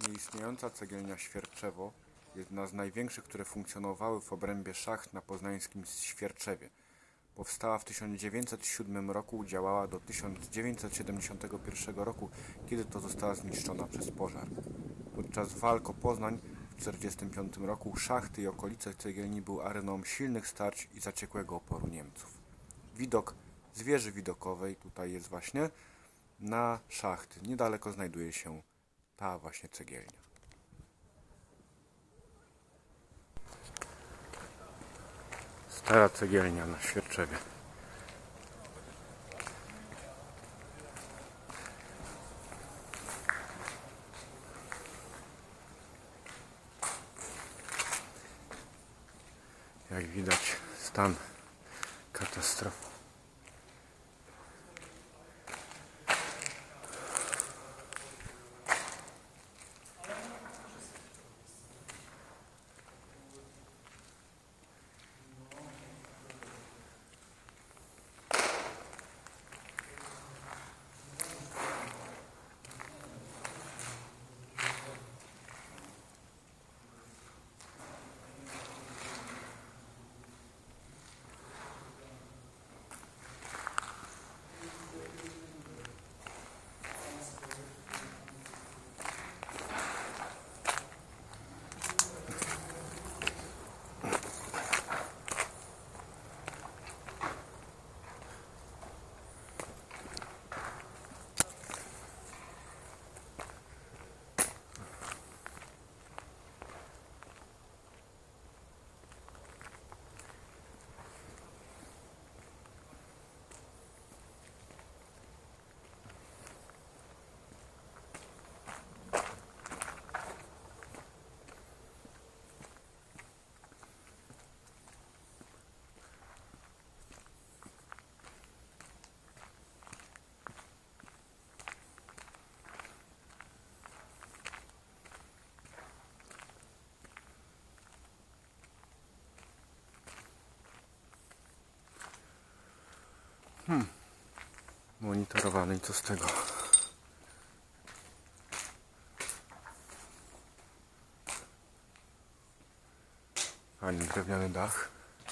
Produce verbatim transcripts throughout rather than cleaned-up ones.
Obecnie istniejąca cegielnia Świerczewo, jedna z największych, które funkcjonowały w obrębie szacht na poznańskim Świerczewie. Powstała w tysiąc dziewięćset siódmym roku, działała do tysiąc dziewięćset siedemdziesiątego pierwszego roku, kiedy to została zniszczona przez pożar. Podczas walk o Poznań w tysiąc dziewięćset czterdziestym piątym roku szachty i okolice cegielni były areną silnych starć i zaciekłego oporu Niemców. Widok z wieży widokowej, tutaj jest właśnie, na szachty. Niedaleko znajduje się ta właśnie cegielnia. Stara cegielnia na Świerczewie. Jak widać, stan katastrofa. Hmm. Monitorowany i co z tego? Fajny drewniany dach.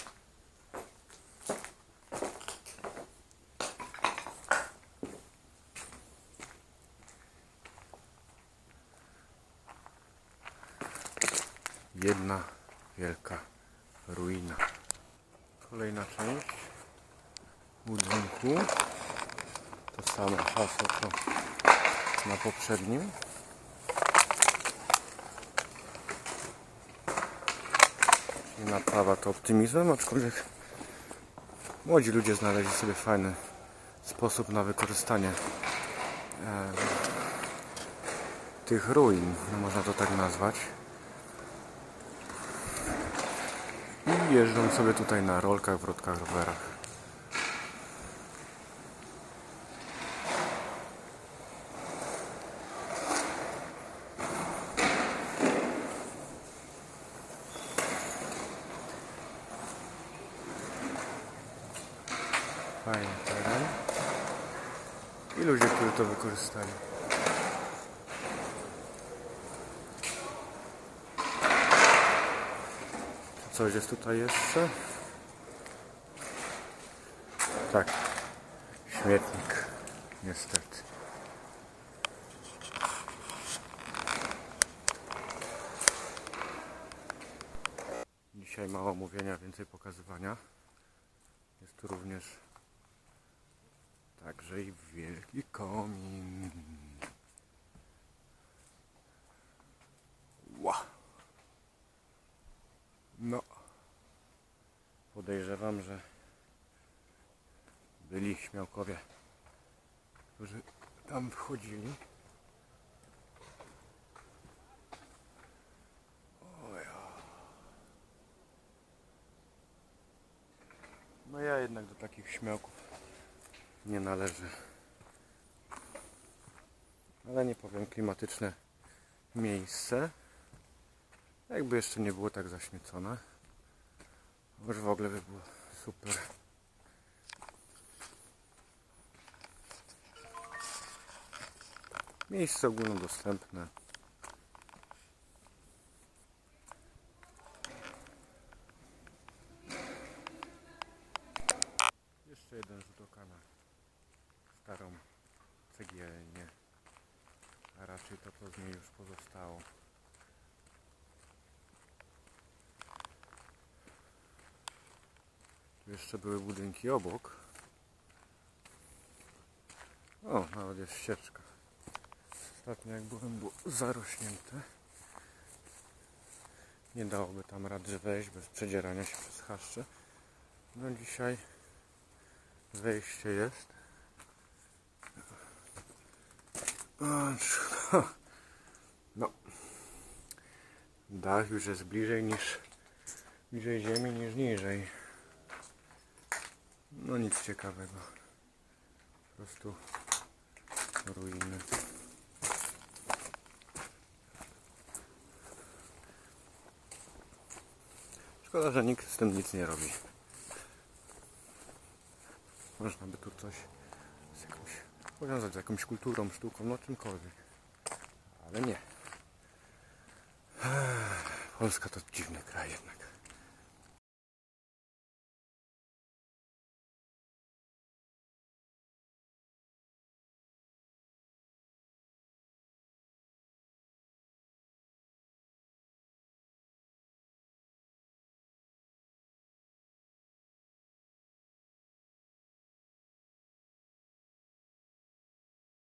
Jedna wielka ruina. Kolejna część budynku. To samo hasło co na poprzednim. I naprawa to optymizmem, aczkolwiek młodzi ludzie znaleźli sobie fajny sposób na wykorzystanie e, tych ruin, no można to tak nazwać. I jeżdżą sobie tutaj na rolkach, wrotkach, rowerach. Fajny teren. I ludzie, którzy to wykorzystali. Coś jest tutaj jeszcze? Tak. Śmietnik. Niestety. Dzisiaj mało mówienia, więcej pokazywania. Jest tu również także i wielki komin. Ła. No. Podejrzewam, że byli śmiałkowie, którzy tam wchodzili. O ja. No ja jednak do takich śmiałków nie należy. Ale nie powiem, klimatyczne miejsce. Jakby jeszcze nie było tak zaśmiecone. Już w ogóle by było super. Miejsce ogólnodostępne. widoka na starą cegielnię, a raczej to, co z niej już pozostało. Tu jeszcze były budynki obok. O, nawet jest ścieżka. Ostatnio jak byłem, było zarośnięte. Nie dałoby tam rady wejść bez przedzierania się przez chaszcze. No dzisiaj wejście jest. No. Dach już jest bliżej niż bliżej ziemi niż niżej. No nic ciekawego. Po prostu ruiny. Szkoda, że nikt z tym nic nie robi. Można by tu coś z jakąś, powiązać z jakąś kulturą, sztuką, no czymkolwiek. Ale nie. Polska to dziwny kraj jednak.